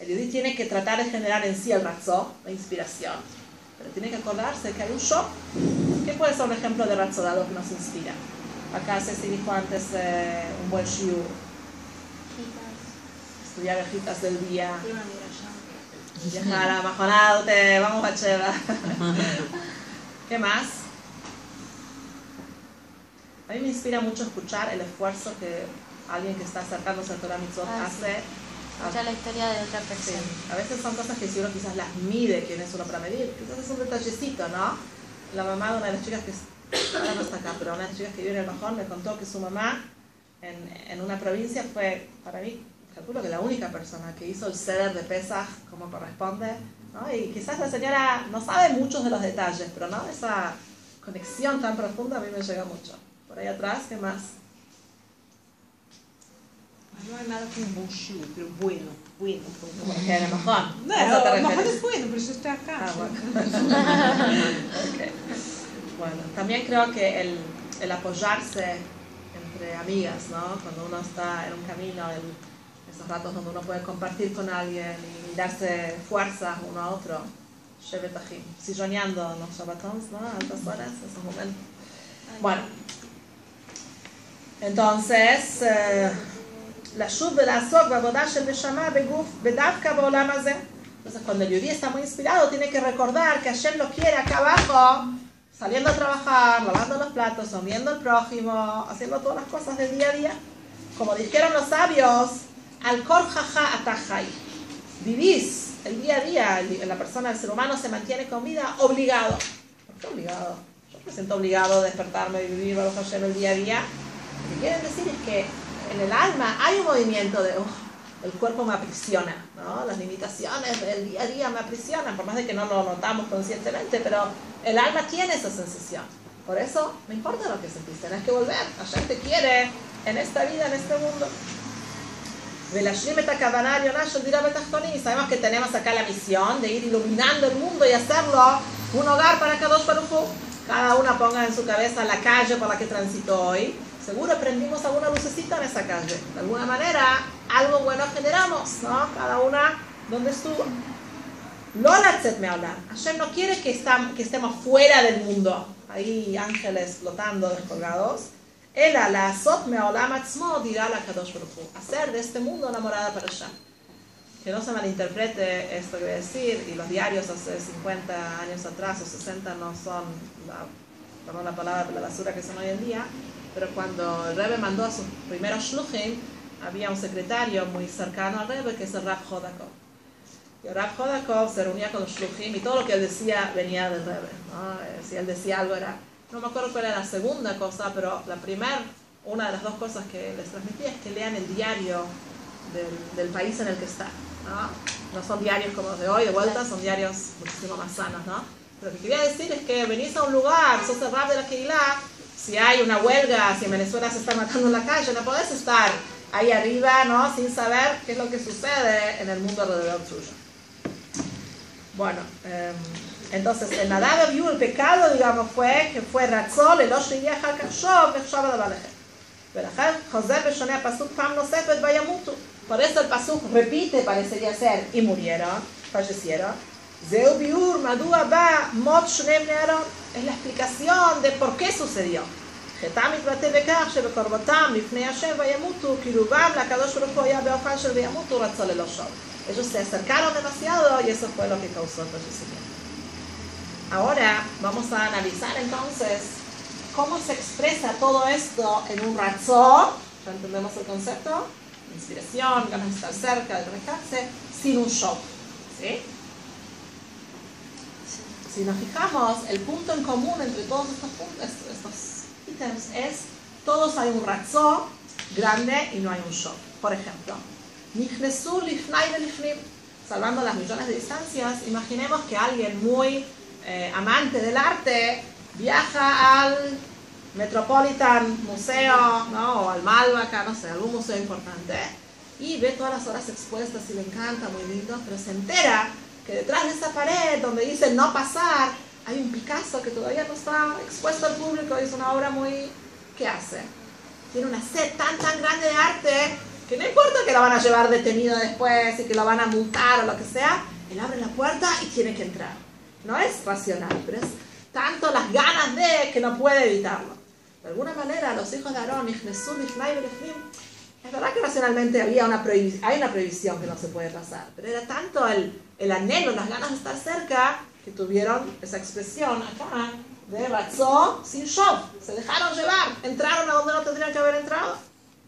El yudí tiene que tratar de generar en sí el ratzó, la inspiración, pero tiene que acordarse que hay un shock. ¿Qué puede ser un ejemplo de ratzó dado que nos inspira? Acá Ceci dijo antes un buen shiur. Estudiar hojitas del día. Viajar a Majonaute, vamos a Cheva. ¿Qué más? A mí me inspira mucho escuchar el esfuerzo que alguien que está acercándose al Torah Mitzvot hace. Escuchar la historia de otra persona. Sí. A veces son cosas que si uno quizás las mide, quién es uno para medir, quizás es un detallecito, ¿no? La mamá de una de las chicas que ahora no está acá, pero una de las chicas que vive en el Majón me contó que su mamá en una provincia fue, para mí, calculo que la única persona que hizo el ceder de Pesaj como corresponde, ¿no? Y quizás la señora no sabe muchos de los detalles, pero no, esa conexión tan profunda a mí me llega mucho. Por ahí atrás, ¿qué más? No hay nada como un buen shiur, pero bueno. Porque en el Majón. No, el Majón es bueno, pero yo estoy acá. Bueno. Okay. Bueno, también creo que el apoyarse entre amigas, ¿no? Cuando uno está en un camino, esos ratos donde uno puede compartir con alguien y darse fuerzas uno a otro, Shevet Achim, silloneando los Shabbatons, ¿no? A altas horas, esos momentos. Bueno, entonces, la Shuv Belasot Babodah Shel Neshama Beguf Bedavka Ba'olam Hazeh. Entonces, cuando el yudí está muy inspirado, tiene que recordar que Hashem lo quiere acá abajo, saliendo a trabajar, lavando los platos, sonriendo al prójimo, haciendo todas las cosas del día a día. Como dijeron los sabios, al kor jaja atajai. Vivís el día a día, la persona, el ser humano se mantiene con vida obligado. ¿Por qué obligado? Yo me siento obligado a despertarme y vivir Baruch Hashem el día a día. Lo que quieren decir es que en el alma hay un movimiento de el cuerpo me aprisiona, ¿no? Las limitaciones del día a día me aprisionan, por más de que no lo notamos conscientemente, pero el alma tiene esa sensación. Por eso, no importa lo que sentís, tenés que volver. Hashem te quiere en esta vida, en este mundo. Sabemos que tenemos acá la misión de ir iluminando el mundo y hacerlo un hogar para Kadosh Baruj Hu. Cada una ponga en su cabeza la calle por la que transitó hoy. Seguro prendimos alguna lucecita en esa calle. De alguna manera, algo bueno generamos, ¿no? Cada una donde estuvo. Lola tzet me'olam. Hashem no quiere que estemos fuera del mundo. Ahí ángeles flotando, descolgados. Ela la asot me'olam atzmo dirá la Kadosh Baruj Hu. Hacer de este mundo una morada para Hashem. Que no se malinterprete esto que voy a decir, y los diarios hace 50 años atrás o 60 no son, perdón la palabra, la basura que son hoy en día, pero cuando el Rebbe mandó a sus primeros shluchim, había un secretario muy cercano al Rebbe que es el Rav Jodakov. Y el Rav Jodakov se reunía con los shluchim y todo lo que él decía venía del Rebbe, ¿no? Si él decía algo era, no me acuerdo cuál era la segunda cosa, pero una de las dos cosas que les transmitía es que lean el diario del país en el que está. No son diarios como los de hoy, de vuelta, son diarios muchísimo más sanos, ¿no? Pero lo que quería decir es que venís a un lugar, sos el Rab de la Keilah, si hay una huelga, si en Venezuela se está matando en la calle, no podés estar ahí arriba, ¿no? Sin saber qué es lo que sucede en el mundo alrededor tuyo. Bueno, entonces el Nadav Abiú, el pecado, digamos, fue que fue Ratzol, el Osh Yeh Hakashov, Nechshava de Balejem. Velachel, José Beshoneh Pasuk Pam Nosefet Vayamutu. Por eso el pasuk repite, parecería ser, y murieron, fallecieron. Zeu biur madua ba mot shne bnei Aaron. Es la explicación de por qué sucedió. Chetam mitbate bekach shebekorbotam lifnei Hashem vayamutu kirubam lakadosh baruch hu haya beofan shel vayamutu ratzol eloshov. Ellos se acercaron demasiado y eso fue lo que causó el fallecimiento. Ahora vamos a analizar entonces cómo se expresa todo esto en un ratzol. ¿Ya entendemos el concepto? Inspiración, ganas de estar cerca, de conectarse, sin un shock, ¿sí? Si nos fijamos, el punto en común entre todos estos ítems es, todos hay un ratzó grande y no hay un shock. Por ejemplo, Nichnesu lifnai velifnim, salvando las millones de distancias, imaginemos que alguien muy amante del arte viaja al Metropolitan Museo, ¿no? O al Malvaca, no sé, algún museo importante, y ve todas las horas expuestas y le encanta, muy lindo, pero se entera que detrás de esa pared donde dice no pasar, hay un Picasso que todavía no está expuesto al público y es una obra muy... ¿Qué hace? Tiene una sed tan grande de arte que no importa que lo van a llevar detenido después y que lo van a multar o lo que sea, él abre la puerta y tiene que entrar. No es racional, pero es tanto las ganas de que no puede evitarlo. De alguna manera, los hijos de Aarón, es verdad que racionalmente hay una prohibición que no se puede pasar, pero era tanto el anhelo, las ganas de estar cerca, que tuvieron esa expresión acá de Ratzó sin Shov. Se dejaron llevar, entraron a donde no tendrían que haber entrado.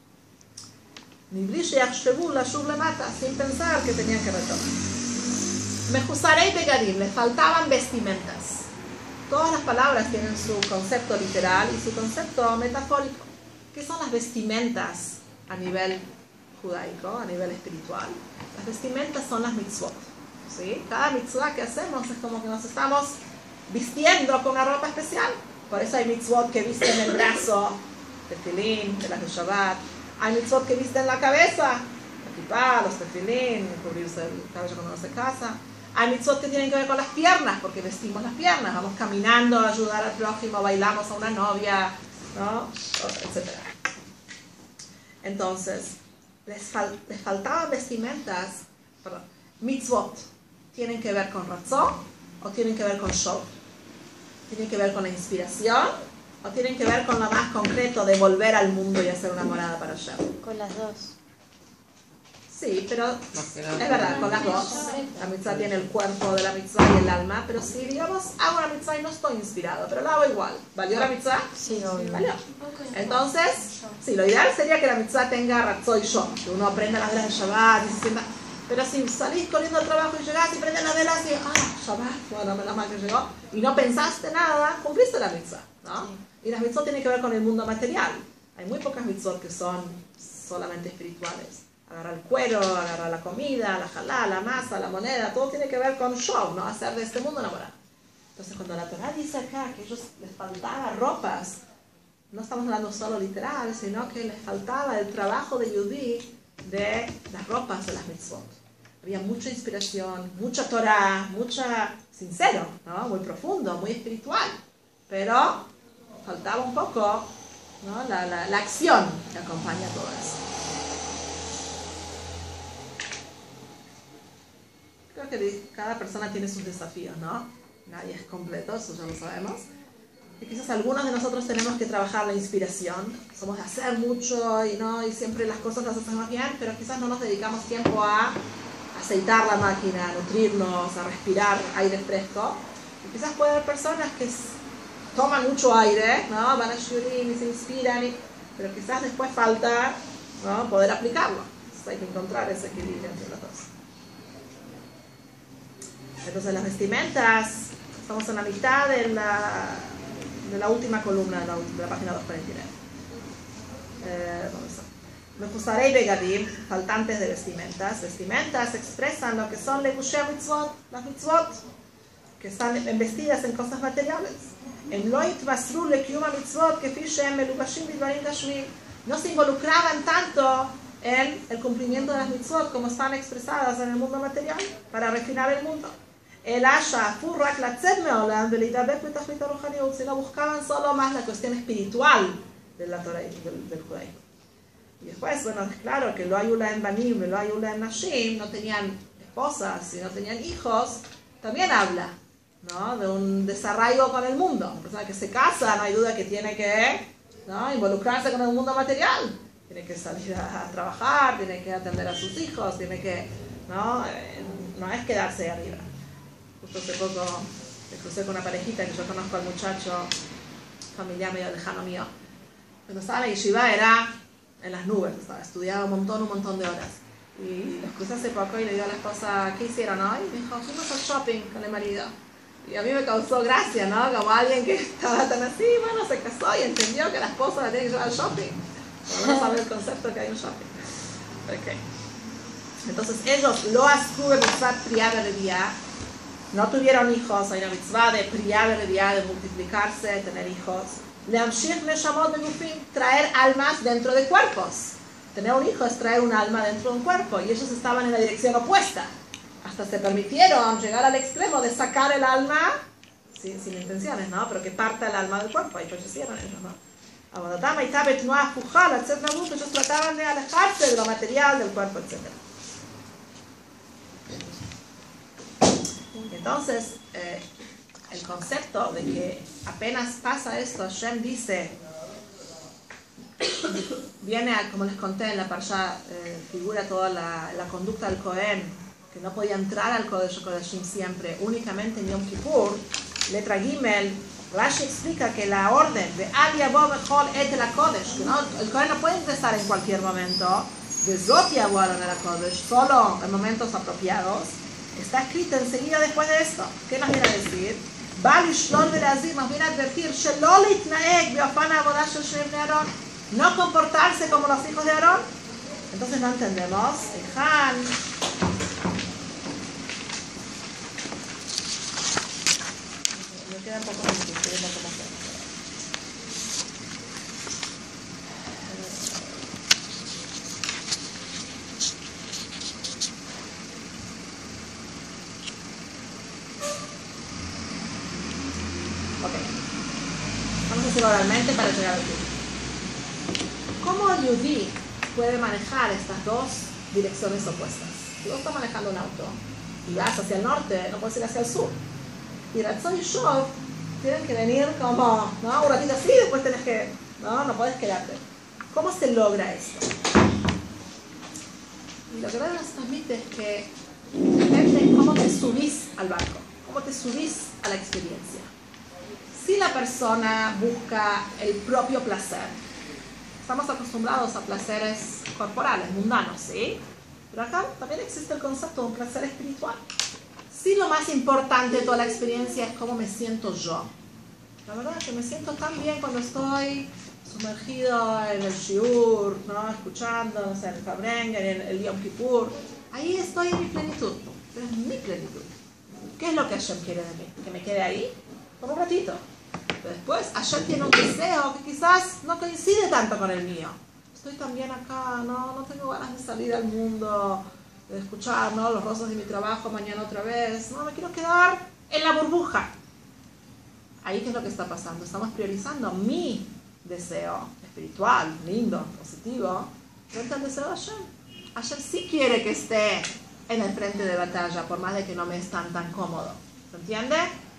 Sin pensar que tenían que retornar. Mejusarei begadim, le faltaban vestimentas. Todas las palabras tienen su concepto literal y su concepto metafórico. ¿Qué son las vestimentas a nivel judaico, a nivel espiritual? Las vestimentas son las mitzvot. ¿Sí? Cada mitzvah que hacemos es como que nos estamos vistiendo con una ropa especial. Por eso hay mitzvot que visten el brazo, tefilín, de las de Shabbat. Hay mitzvot que visten la cabeza, la kipá, los tefilín, cubrirse el cabello cuando uno se casa. Hay mitzvot que tienen que ver con las piernas, porque vestimos las piernas, vamos caminando a ayudar al prójimo, bailamos a una novia, ¿no? Etc. Entonces, les faltaban vestimentas, mitzvot, ¿tienen que ver con ratzó o tienen que ver con shov? ¿Tienen que ver con la inspiración o tienen que ver con lo más concreto de volver al mundo y hacer una morada para Hashem? Con las dos. Sí, pero es verdad, con las dos. La mitzvah tiene el cuerpo de la mitzvah y el alma, pero si, digamos, hago una mitzvah y no estoy inspirado, pero la hago igual. ¿Valió la mitzvah? Sí, obvio. ¿Valió? Entonces, sí, lo ideal sería que la mitzvah tenga ratzó y shov, que uno aprenda las velas de Shabbat y se sienta. Pero si salís corriendo al trabajo y llegás y prendes las velas y Shabbat, bueno, menos mal que llegó, y no pensaste nada, cumpliste la mitzvah, ¿no? Sí. Y las mitzvot tienen que ver con el mundo material. Hay muy pocas mitzvot que son solamente espirituales. Agarrar el cuero, agarrar la comida, la jalá, la masa, la moneda, todo tiene que ver con shov, ¿no? Hacer de este mundo una morada. Entonces, cuando la Torah dice acá que a ellos les faltaba ropas, no estamos hablando solo literal, sino que les faltaba el trabajo de Yudí de las ropas de las mitzvot. Había mucha inspiración, mucha Torah, sincero, ¿no? Muy profundo, muy espiritual, pero faltaba un poco, ¿no? la acción que acompaña todo eso. Creo que cada persona tiene sus desafíos, ¿no? Nadie es completo, eso ya lo sabemos. Y quizás algunos de nosotros tenemos que trabajar la inspiración. Somos de hacer mucho y siempre las cosas las hacemos bien, pero quizás no nos dedicamos tiempo a aceitar la máquina, a nutrirnos, a respirar aire fresco. Y quizás puede haber personas que toman mucho aire, ¿no? Van a shurim y se inspiran, pero quizás después falta, ¿no? Poder aplicarlo. Entonces hay que encontrar ese equilibrio entre los dos. Entonces las vestimentas, estamos en la mitad de la última columna de la página 249. Mefusarei begadim, faltantes de vestimentas. Vestimentas expresan lo que son levushei mitzvot, las mitzvot, que están vestidas en cosas materiales. En lo itvasru lekiyum mitzvot kefi shehem melubashim bidvarim gashmim. No se involucraban tanto en el cumplimiento de las mitzvot como están expresadas en el mundo material, para refinar el mundo. Sino buscaban solo más la cuestión espiritual de la Torah del judaísmo. Y después, bueno, es claro que lo ayula en Banim, lo ayula en Nashim, no tenían esposas y no tenían hijos, también habla, ¿no? De un desarraigo con el mundo. Una persona que se casa, no hay duda que tiene que, ¿no? Involucrarse con el mundo material. Tiene que salir a trabajar, tiene que atender a sus hijos, tiene que, ¿no? No es quedarse arriba. Justo hace poco me crucé con una parejita que yo conozco al muchacho, familiar medio lejano mío. Cuando estaba en la yeshiva era en las nubes, estudiaba un montón de horas. Y los crucé hace poco y le digo a la esposa, ¿qué hicieron hoy? Y me dijo, fuimos al shopping con el marido. Y a mí me causó gracia, ¿no? Como alguien que estaba tan así, bueno, se casó y entendió que la esposa la tiene que llevar al shopping. Pero no sabe el concepto que hay un shopping. Okay. Entonces ellos lo ascube mitzvah priya bereviá. No tuvieron hijos, hay una mitzvah de priya bereviá, de multiplicarse, de tener hijos. Leamshich neshamot begufim, traer almas dentro de cuerpos. Tener un hijo es traer un alma dentro de un cuerpo, y ellos estaban en la dirección opuesta. Hasta se permitieron llegar al extremo de sacar el alma, sin intenciones, ¿no? Pero que parta el alma del cuerpo, y pues hicieron ellos, ¿no? Ellos trataban de alejarse de lo material, del cuerpo, etc. Entonces, el concepto de que apenas pasa esto, Hashem dice, viene, como les conté en la Parsha, figura toda la conducta del Cohen, que no podía entrar al Kodesh Kodeshim siempre, únicamente en Yom Kippur. Letra Gimel, Rashi explica que la orden de Al Yabo Bechol Et El HaKodesh, que no, el Kohen no puede ingresar en cualquier momento, de Zot Yabo El HaKodesh, solo en momentos apropiados, está escrita enseguida después de esto. ¿Qué nos viene a decir? Nos viene a advertir no comportarse como los hijos de Aarón. Entonces no entendemos. Me queda un poco difícil, no como hacer. Vamos a hacerlo oralmente para llegar al punto. ¿Cómo el Yudí puede manejar estas dos direcciones opuestas? Si vos estás manejando un auto y vas hacia el norte, no puedes ir hacia el sur. Y Ratzon y Shov tienen que venir como, ¿no? Un ratito así, después tenés que, no podés quedarte. ¿Cómo se logra esto? Y lo que nos transmite es que depende de cómo te subís al barco, cómo te subís a la experiencia. Si la persona busca el propio placer, estamos acostumbrados a placeres corporales, mundanos, ¿sí? Pero acá también existe el concepto de un placer espiritual. Si lo más importante de toda la experiencia es cómo me siento yo. La verdad es que me siento tan bien cuando estoy sumergido en el shiur, ¿no? Escuchando, no sé, el Fabrengen, en el Yom Kippur. Ahí estoy en mi plenitud, pero es mi plenitud. ¿Qué es lo que Hashem quiere de mí? ¿Que me quede ahí? Por un ratito. Pero después Hashem tiene un deseo que quizás no coincide tanto con el mío. Estoy también acá, no tengo ganas de salir al mundo, de escuchar, ¿no? Los rozos de mi trabajo mañana otra vez. No, me quiero quedar en la burbuja. Ahí, ¿qué es lo que está pasando? Estamos priorizando mi deseo espiritual, lindo, positivo, frente al deseo de Hashem. Hashem sí quiere que esté en el frente de batalla, por más de que no me es tan cómodo. ¿Se entiende?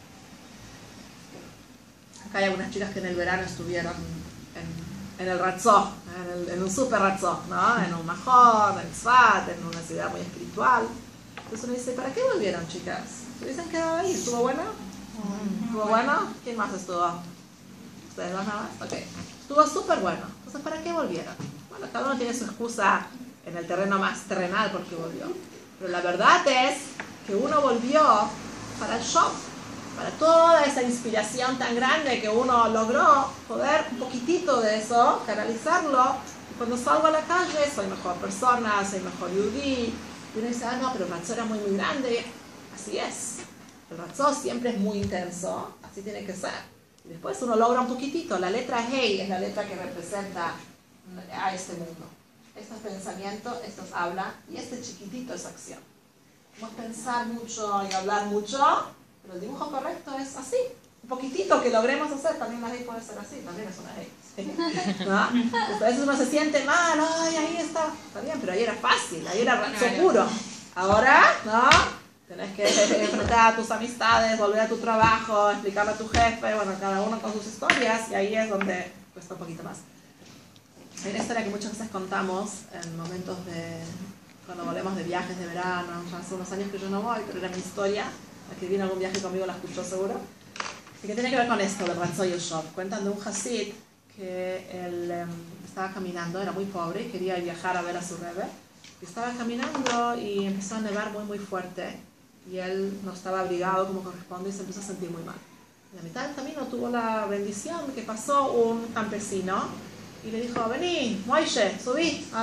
Acá hay algunas chicas que en el verano estuvieron en el Ratzó, en un super Ratzó, ¿no? En un Mahon, en Tzfat, en una ciudad muy espiritual. Entonces uno dice, ¿para qué volvieron, chicas? ¿Se hubiesen quedado ahí? ¿Estuvo bueno? ¿Estuvo bueno? ¿Quién más estuvo? ¿Ustedes dos nada más? Ok. Estuvo súper bueno. Entonces, ¿para qué volvieron? Bueno, cada uno tiene su excusa en el terreno más terrenal porque volvió. Pero la verdad es que uno volvió para el shock, para toda esa inspiración tan grande que uno logró, poder un poquitito de eso, canalizarlo, y cuando salgo a la calle soy mejor persona, soy mejor yudí, y uno dice, no, pero el Ratzó era muy grande. Así es, el Ratzó siempre es muy intenso, así tiene que ser. Y después uno logra un poquitito, la letra Hei es la letra que representa a este mundo. Esto es pensamiento, esto es habla, y este chiquitito es acción. Vamos a pensar mucho y hablar mucho, pero el dibujo correcto es así. Un poquitito que logremos hacer, también la Hei puede ser así, también es una Hei. ¿Sí? ¿No? A veces uno se siente mal, ay, ahí está bien, pero ahí era fácil, ahí era Ratzó puro. Ahora, ¿no? Tenés que enfrentar a tus amistades, volver a tu trabajo, explicarle a tu jefe, bueno, cada uno con sus historias, y ahí es donde cuesta un poquito más. Hay una historia que muchas veces contamos en momentos de, cuando volvemos de viajes de verano, ya hace unos años que yo no voy, pero era mi historia, la que viene algún viaje conmigo la escuchó seguro, y que tiene que ver con esto, del Ratzó y el Shov. Cuentan de un Hasid que él estaba caminando, era muy pobre y quería viajar a ver a su Rebbe, y estaba caminando y empezó a nevar muy fuerte, y él no estaba abrigado como corresponde y se empezó a sentir muy mal. Y a mitad del camino tuvo la bendición que pasó un campesino y le dijo, vení, Moishe, subí a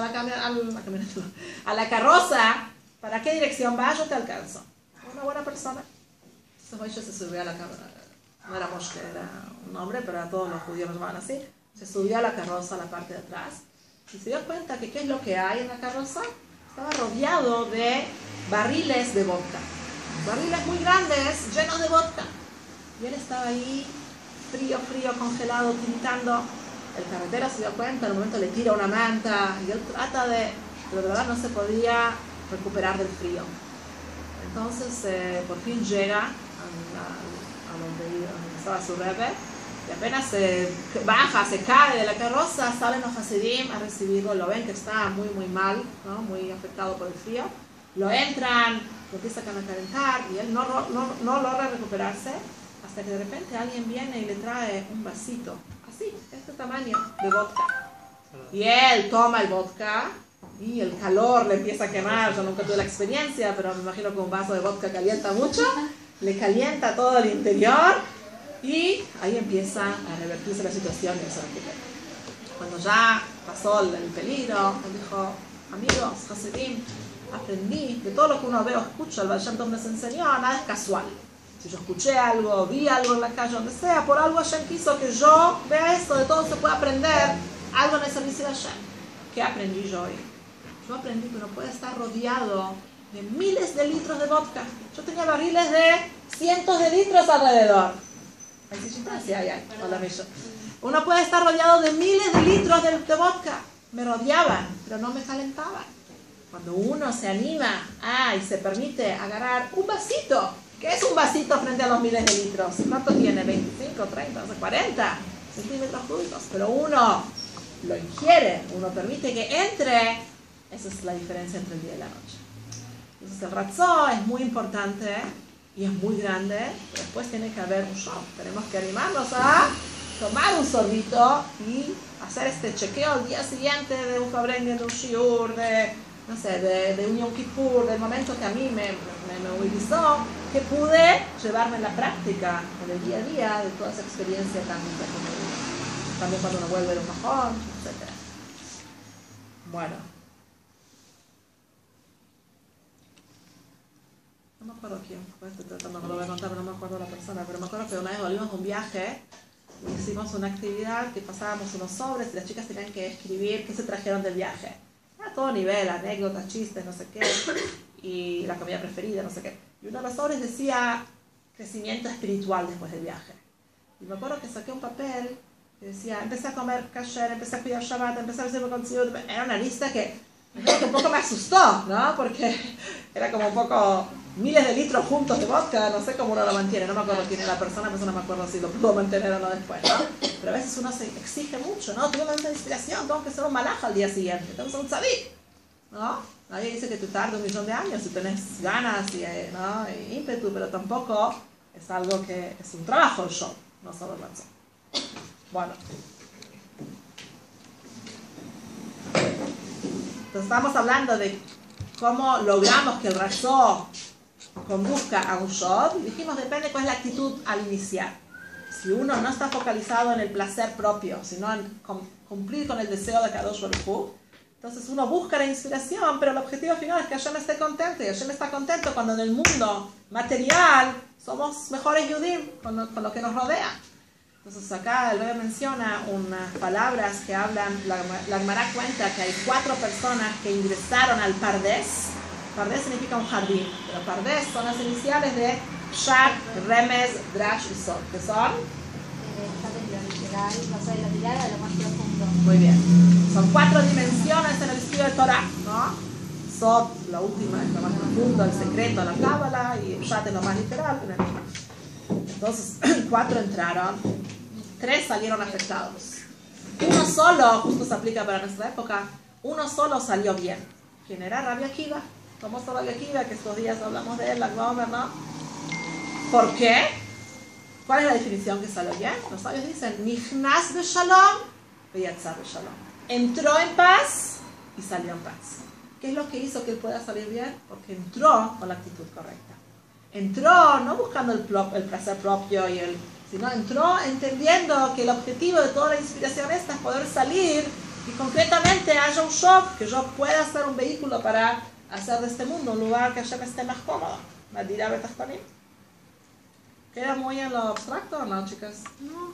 la carroza, ¿para qué dirección vas? Yo te alcanzo. Una buena persona. Entonces Moishe se subió a la carroza, no era Moshe, era un nombre, pero a todos los judíos los llamaban así. Se subió a la carroza a la parte de atrás y se dio cuenta que ¿qué es lo que hay en la carroza? Estaba rodeado de barriles de vodka. Barriles muy grandes, llenos de vodka. Y él estaba ahí, frío, congelado, tiritando. el carretero se dio cuenta, en un momento le tira una manta y él trata de, pero de verdad no se podía recuperar del frío. Entonces por fin llega a donde estaba su Rebbe y apenas se baja, se cae de la carroza, salen los Hasidim a recibirlo, lo ven que está muy muy mal, ¿no? Muy afectado por el frío, lo entran, lo empiezan a calentar y él no logra recuperarse hasta que de repente alguien viene y le trae un vasito, así, este tamaño, de vodka. Y él toma el vodka y el calor le empieza a quemar. Yo nunca tuve la experiencia, pero me imagino que un vaso de vodka calienta mucho, le calienta todo el interior y ahí empieza a revertirse la situación y se recupera. Cuando ya pasó el peligro, él dijo, amigos, Hasidim, aprendí de todo lo que uno ve o escucha, el Baal Shem Tov nos enseñó, nada es casual. Si yo escuché algo, vi algo en la calle, donde sea, por algo Hashem quiso que yo vea esto, de todo se puede aprender algo en el servicio de Hashem. ¿Qué aprendí yo hoy? Yo aprendí que uno puede estar rodeado de miles de litros de vodka. Yo tenía barriles de cientos de litros alrededor. Uno puede estar rodeado de miles de litros de vodka. Me rodeaban, pero no me calentaban. Cuando uno se anima y se permite agarrar un vasito, ¿qué es un vasito frente a los miles de litros? ¿Cuánto tiene? 25, 30, 40 centímetros cúbicos. Pero uno lo ingiere, uno permite que entre. Esa es la diferencia entre el día y la noche. Entonces el ratzó es muy importante y es muy grande, pero después tiene que haber un show. Tenemos que animarnos a tomar un sorbito y hacer este chequeo al día siguiente de un fabrengen, de un shiur, no sé, de un Yom Kippur, del momento que a mí me movilizó, que pude llevarme en la práctica, en el día a día, de toda esa experiencia tan linda que me dio. También cuando uno vuelve de un majón, etc. Bueno. No me acuerdo quién fue, estoy tratando, no lo voy a contar, pero no me acuerdo la persona, pero me acuerdo que una vez volvimos de un viaje y hicimos una actividad que pasábamos unos sobres y las chicas tenían que escribir qué se trajeron del viaje. A todo nivel, anécdotas, chistes, no sé qué, y la comida preferida, no sé qué. Y uno de los sobres decía crecimiento espiritual después del viaje. Y me acuerdo que saqué un papel que decía, empecé a comer kasher, empecé a cuidar Shabbat, empecé a recibir con tziyud. Era una lista que un poco me asustó, ¿no? Porque era como un poco miles de litros juntos de vodka, no sé cómo uno lo mantiene, no me acuerdo quién es la persona, pero no me acuerdo si lo puedo mantener o no después, ¿no? Pero a veces uno se exige mucho, ¿no? Tuve una inspiración, tengo que ser un malaj al día siguiente, tengo que ser un tzadik, ¿no? Nadie dice que te tarda 1.000.000 de años si tenés ganas y, ¿no? y ímpetu, pero tampoco es algo que es un trabajo el show, no solo el razón. Bueno. Entonces estamos hablando de cómo logramos que el razón conduzca a un show, y dijimos depende cuál es la actitud al iniciar. Si uno no está focalizado en el placer propio, sino en cumplir con el deseo de Kadosh Baruj Hu, entonces uno busca la inspiración, pero el objetivo final es que Hashem esté contento, y Hashem está contento cuando en el mundo material somos mejores Yudim con lo que nos rodea. Entonces acá el Rebbe menciona unas palabras que hablan, la Gemara cuenta que hay 4 personas que ingresaron al Pardes. Pardes significa un jardín, pero Pardes son las iniciales de Pshat, Remes, Drash y Sod, que son la tirada de lo más profundo. muy bien. Son 4 dimensiones en el estudio de Torah, ¿no? Sod, la última, es lo más profundo, el secreto, la cábala, y Pshat es lo más literal. Entonces, 4 entraron, 3 salieron afectados. Uno solo, justo se aplica para nuestra época, uno solo salió bien. ¿Quién era? Rabbi Akiva. Famoso Rabbi Akiva, que estos días hablamos de él, la Gomer, ¿no? ¿Por qué? ¿Cuál es la definición que salió bien? Los sabios dicen, Nichnas de Shalom, Veyatzar de Shalom. Entró en paz y salió en paz. ¿Qué es lo que hizo que él pueda salir bien? Porque entró con la actitud correcta. Entró no buscando el placer propio, sino entró entendiendo que el objetivo de toda la inspiración esta es poder salir y concretamente haya un shock, que yo pueda ser un vehículo para hacer de este mundo un lugar que ya me esté más cómodo. ¿Me dirá Betachtonim? ¿Queda muy en lo abstracto o no, chicas? No.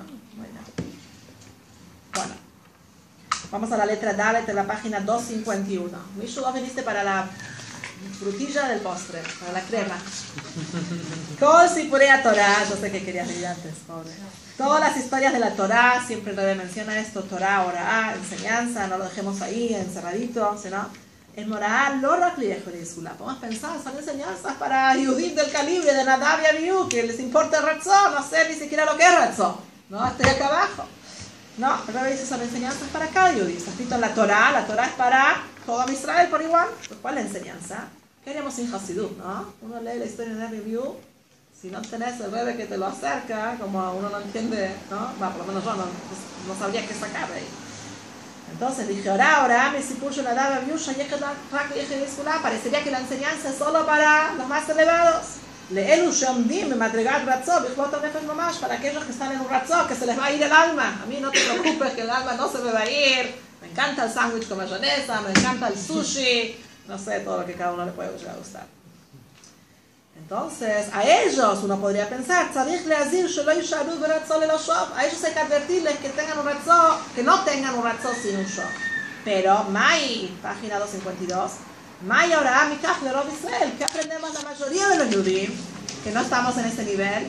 Bueno, vamos a la letra Dalet de la página 251. Mishu, vos viniste para la frutilla del postre, para la crema. Kol Sipurei Torah, yo sé que querías leer antes, pobre. Todas las historias de la Torah, siempre Rebbe menciona esto, Torah, Orah, enseñanza, no lo dejemos ahí encerradito, sino es moral, lo racliejo de Isula. Podemos pensar, son enseñanzas para Yudim del calibre de Nadab y Abiú, que les importa el Ratzó, no sé ni siquiera lo que es Ratzó, ¿no? Estoy acá abajo. No, el Rebbe dice, son enseñanzas para cada Yudí. Está escrito en la Torah es para todo Israel por igual. Pues, ¿cuál es la enseñanza? ¿Qué haríamos sin Hasidut, no? Uno lee la historia de Nadab y Abiú. Si no tenés el Rebbe que te lo acerca, como uno no entiende, ¿no? Por lo menos yo no sabría qué sacar de ahí. Entonces dije, ahora me sipullo la daba viusha, parecería que la enseñanza es solo para los más elevados. Leelu shomdim me madrigat ratzó, bichlot nefesh mamash, para aquellos que están en un ratzó, que se les va a ir el alma. A mí no te preocupes que el alma no se me va a ir. Me encanta el sándwich con mayonesa, me encanta el sushi, no sé, todo lo que cada uno le puede llegar a gustar. Entonces, a ellos uno podría pensar, a ellos hay que advertirles que tengan un ratzó, que no tengan un ratzó sin un shock. Pero, Mai, página 252, Mai ahora, mi de Rob Israel, que aprendemos la mayoría de los Yudim, que no estamos en ese nivel,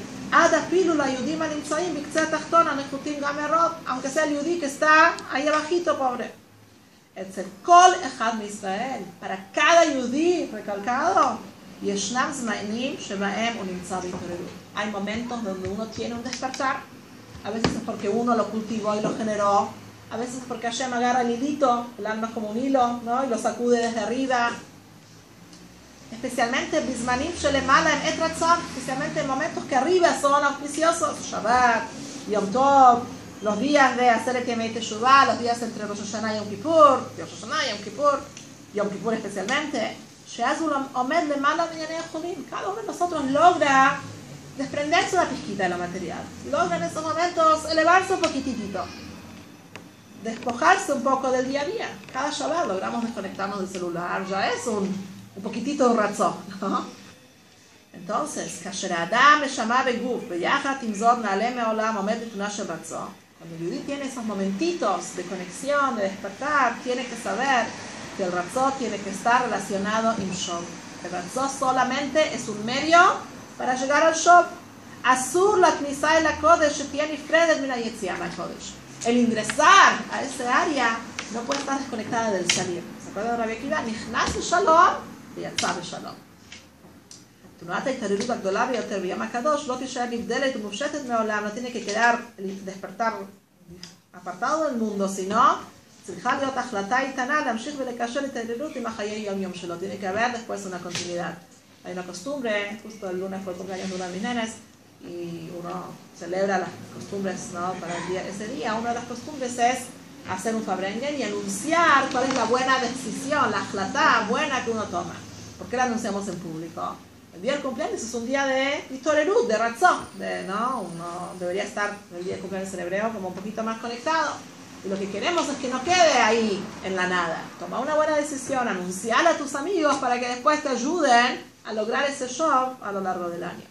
aunque sea el Yudí que está ahí abajito, pobre. Kol Echad mi Israel, para cada Yudí recalcado, hay momentos donde uno tiene un despertar. A veces es porque uno lo cultivó y lo generó. A veces es porque Hashem agarra el hilito, el alma es como un hilo, ¿no? Y lo sacude desde arriba. Especialmente especialmente en momentos que arriba son auspiciosos. Shabbat, Yom Tov, los días de hacer el Yemei Teshuvah, los días entre Rosh Hashanah y Yom Kippur, Yom Kippur especialmente. Cada uno de nosotros logra desprenderse una pizquita de lo material. Logra en esos momentos elevarse un poquitito. Despojarse un poco del día a día. Cada Shabbat logramos desconectarnos del celular. Ya es un poquitito de razón, ¿no? Entonces, cuando el Yudí tiene esos momentitos de conexión, de despertar, tiene que saber que el Ratzó tiene que estar relacionado en Shov. El Ratzó solamente es un medio para llegar al Shov. Asur la Knisá y la Kodesh tiene Fredet mina Yetziá la Kodesh. El ingresar a ese área no puede estar desconectada del salir. ¿Se acuerdan de Rabbi Akiva? Nichnas Shalom y Yatzá Shalom. תנועת ההתעוררות הגדולה ביותר ביום הקדוש לא תישאר נבדלת ומופשטת מעולם, no tiene que quedar despertar apartado del mundo, sino צריכה להיות החלטה איתנה להמשיך ולקשר התעוררות עם החיי יום-יום שלו. Tiene que haber después una continuidad. Hay una costumbre, justo el lunes fue el cumpleaños de una de mis nenes y uno celebra las costumbres, ¿no? Para ese día. Una de las costumbres es hacer un fabrengen y anunciar cuál es la buena decisión, la hlata buena que uno toma. ¿Por qué la anunciamos en público? El día del cumpleaños es un día de Torerut, de Ratzó, ¿no? Uno debería estar el día del cumpleaños en hebreo como un poquito más conectado. Y lo que queremos es que no quede ahí en la nada. Toma una buena decisión, anunciala a tus amigos para que después te ayuden a lograr ese show a lo largo del año.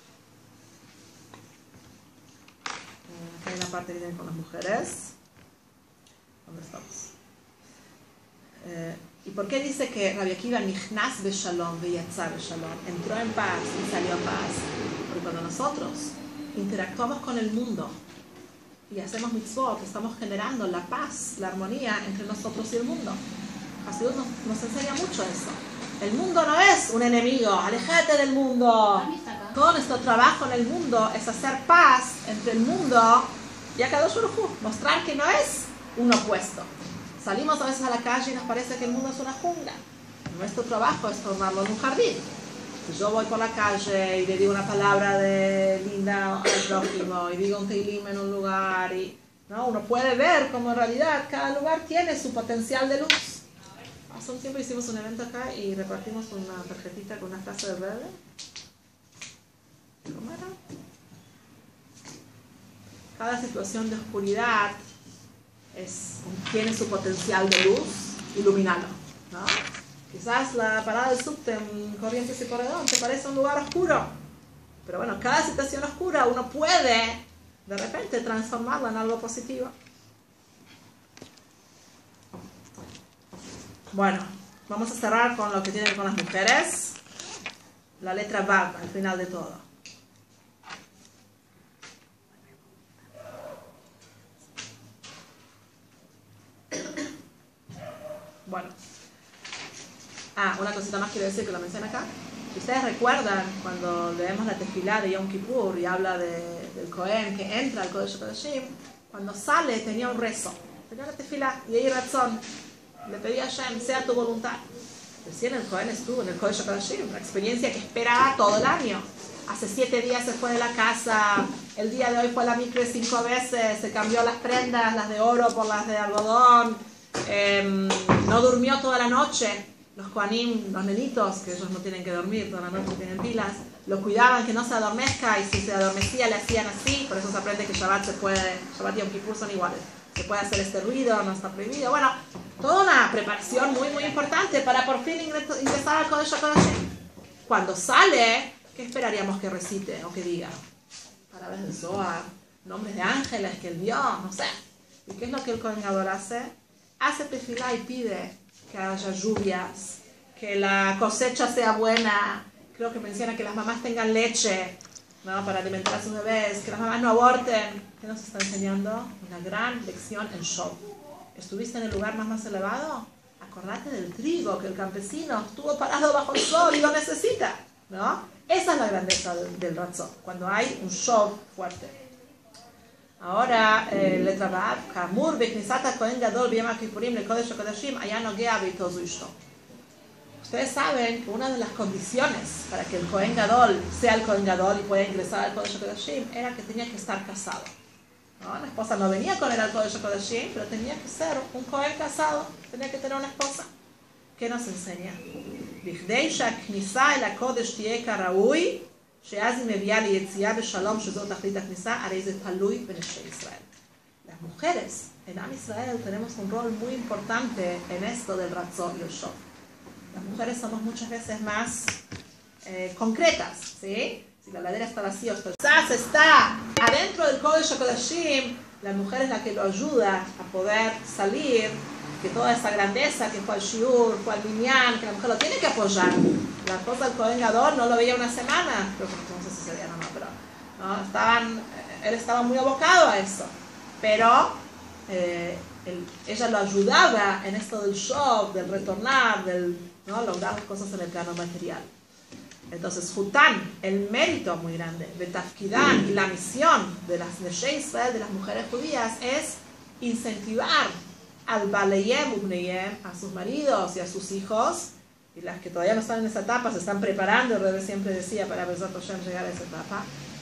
Aquí hay una parte que tiene con las mujeres. ¿Dónde estamos? ¿Y por qué dice que Rabbi Akiva nichnas beshalom veyatzá beshalom? Entró en paz y salió en paz. Porque cuando nosotros interactuamos con el mundo y hacemos mitzvot, estamos generando la paz, la armonía entre nosotros y el mundo. Hasidut nos enseña mucho eso. El mundo no es un enemigo, aléjate del mundo. Todo nuestro trabajo en el mundo es hacer paz entre el mundo y Akadosh Baruj Hu, mostrar que no es un opuesto. Salimos a veces a la calle y nos parece que el mundo es una jungla. Nuestro trabajo es tornarlo en un jardín. Si yo voy por la calle y le digo una palabra de linda al prójimo y digo un teilim en un lugar, ¿no? Uno puede ver cómo en realidad cada lugar tiene su potencial de luz. Hace un tiempo hicimos un evento acá y repartimos una tarjetita con una frase de Rebbe. ¿Cómo era? Cada situación de oscuridad tiene su potencial de luz, iluminarlo, ¿no? Quizás la parada del subte en Corrientes y Corredón te parece un lugar oscuro, pero bueno, cada situación oscura uno puede de repente transformarla en algo positivo. Bueno, Vamos a cerrar con lo que tiene que ver con las mujeres. La letra Vav, al final de todo. Bueno. Una cosita más quiero decir que lo menciono acá. Si ustedes recuerdan cuando leemos la tefilá de Yom Kippur y habla del Cohen que entra al Kodesh HaKodashim, cuando sale tenía un rezo. Tenía la tefilá y ahí razón. Le pedía a Hashem, sea tu voluntad. Recién el Cohen estuvo en el Kodesh HaKodashim, una experiencia que esperaba todo el año. Hace 7 días se fue de la casa, el día de hoy fue a la mikve 5 veces, se cambió las prendas, las de oro por las de algodón, no durmió toda la noche. Los Kohanim, los nenitos, que ellos no tienen que dormir, toda la noche tienen pilas, lo cuidaban que no se adormezca y si se adormecía le hacían así, por eso se aprende que Shabbat y Yom Kippur son iguales. Se puede hacer este ruido, no está prohibido. Bueno, toda una preparación muy muy importante para por fin ingresar al Kodesh HaKodashim. Cuando sale, ¿qué esperaríamos que recite o que diga? Palabras del Zohar, nombres de ángeles que él vio, no sé. ¿Y qué es lo que el Kohen Gadol hace? Hace tefilá y pide que haya lluvias, que la cosecha sea buena. Creo que menciona que las mamás tengan leche, ¿no? Para alimentar a sus bebés, que las mamás no aborten. ¿Qué nos está enseñando? Una gran lección en Shov. ¿Estuviste en el lugar más elevado? Acordate del trigo, que el campesino estuvo parado bajo el sol y lo necesita, ¿no? Esa es la grandeza del Ratzon, cuando hay un Shov fuerte. Ahora, letra Vav, Kamur beknisat HaKohen Gadol b'Yom HaKippurim leKodesh HaKodashim haya nogea beito zu ishto. Ustedes saben que una de las condiciones para que el Kohen Gadol sea el Kohen Gadol y pueda ingresar al Kodesh HaKodashim era que tenía que estar casado, ¿no? La esposa no venía con él al Kodesh HaKodashim, pero tenía que ser un Kohen casado, tenía que tener una esposa. ¿Qué nos enseña? Bichdei shaknisa el HaKodesh tiye karaui שאז היא מביאה ליציאה בשלום שזאת תכלית הכניסה, הרי זה תלוי בנשי ישראל. Las mujeres en Am Israel tenemos un rol muy importante en esto del Ratzon y el Shov. Las mujeres somos muchas veces más concretas, ¿sí? Si la ladera está vacía, quizás está adentro del Kodesh HaKodashim, la mujer es la que lo ayuda a poder salir, que toda esa grandeza que fue al Shiur, fue al Minyan, que la mujer lo tiene que apoyar. La esposa del Kohen Gadol no lo veía una semana, creo que no sé si se veía o no, pero ¿no? Él estaba muy abocado a eso. Pero ella lo ayudaba en esto del Shov, del retornar, ¿no? Lograr las cosas en el plano material. Entonces, Jután, el mérito muy grande de Tafkidán y la misión de las Neshei Israel, de las mujeres judías, es incentivar al Baleyem Ubneyem, a sus maridos y a sus hijos, y las que todavía no están en esa etapa se están preparando, el Rebbe siempre decía para Bezrat Hashem llegar a esa etapa,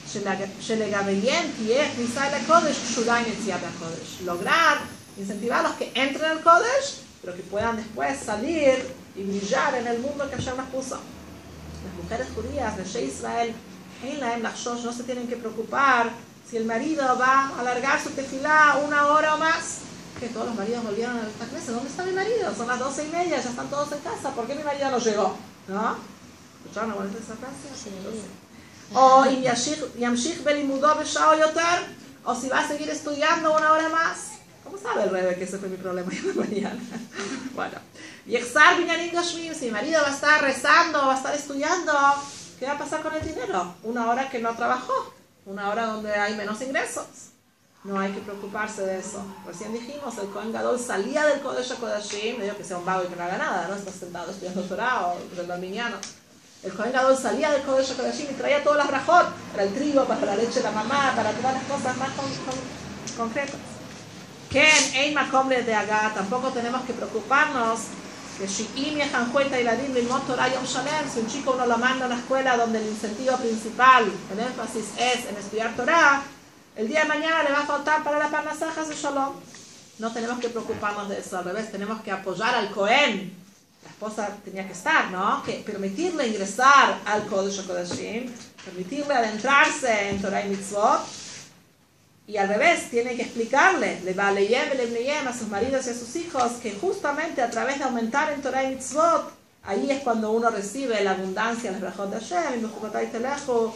lograr incentivar a los que entren al Kodesh, pero que puedan después salir y brillar en el mundo que Hashem nos puso. Las mujeres judías de Israel no se tienen que preocupar si el marido va a alargar su tefilá 1 hora o más. Que todos los maridos volvieron a esta clase. ¿Dónde está mi marido? Son las 12:30, ya están todos en casa. ¿Por qué mi marido no llegó? ¿No? ¿Escucharon alguna vez esa frase? Sí. O Yamshich belimudo b'shao yoter, o si va a seguir estudiando 1 hora más. ¿Cómo sabe el Rebbe que ese fue mi problema de mañana? Bueno, Yechzar binyanim gashmim, si mi marido va a estar rezando, va a estar estudiando, ¿qué va a pasar con el dinero? 1 hora que no trabajó, 1 hora donde hay menos ingresos. No hay que preocuparse de eso. Recién dijimos, el Kohen Gadol salía del Kodesh HaKodashim, no digo que sea un vago y que no haga nada, no está sentado estudiando Torah o del Balminiano. El Kohen Gadol salía del Kodesh HaKodashim y traía todas las rajot, para el trigo, para la leche de la mamá, para todas las cosas más concretas. Ken, ein makom ledeagá, tampoco tenemos que preocuparnos que shi'im yejanju et hailadim lilmod Torah yom shalem, si un chico uno lo manda a una escuela donde el incentivo principal, el énfasis es en estudiar Torah, el día de mañana le va a faltar para la parnasá de Shalom. No tenemos que preocuparnos de eso, al revés, tenemos que apoyar al Cohen. La esposa tenía que estar, ¿no? Que permitirle ingresar al Kodesh HaKodashim, permitirle adentrarse en Torah y Mitzvot, y al revés, tiene que explicarle, le baleyem, le bneyem, a sus maridos y a sus hijos, que justamente a través de aumentar en Torah y Mitzvot, ahí es cuando uno recibe la abundancia, las brajot de Hashem, y Bechukotai telechu,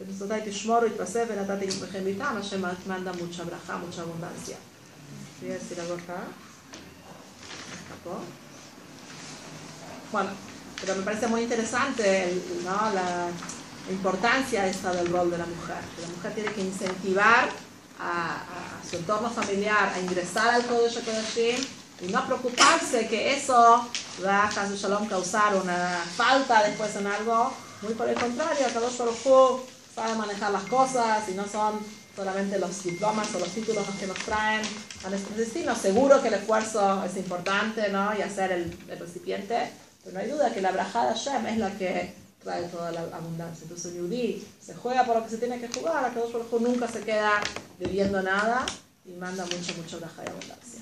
Hashem manda mucha braja, mucha abundancia. Voy a decir algo acá. ¿Escapó? Bueno, pero me parece muy interesante ¿no? la importancia esta del rol de la mujer. Que la mujer tiene que incentivar a su entorno familiar a ingresar al Kodesh HaKodashim y no preocuparse que eso va a Shalom causar una falta después en algo. Muy por el contrario, Kadosh Baruj Hu sabe manejar las cosas y no son solamente los diplomas o los títulos los que nos traen a nuestros destinos. Seguro que el esfuerzo es importante, ¿no? Y hacer el recipiente, pero no hay duda que la brajá de Hashem es la que trae toda la abundancia. Entonces el Yudí se juega por lo que se tiene que jugar, Kadosh Baruj Hu nunca se queda debiendo nada y manda mucho brajá y abundancia.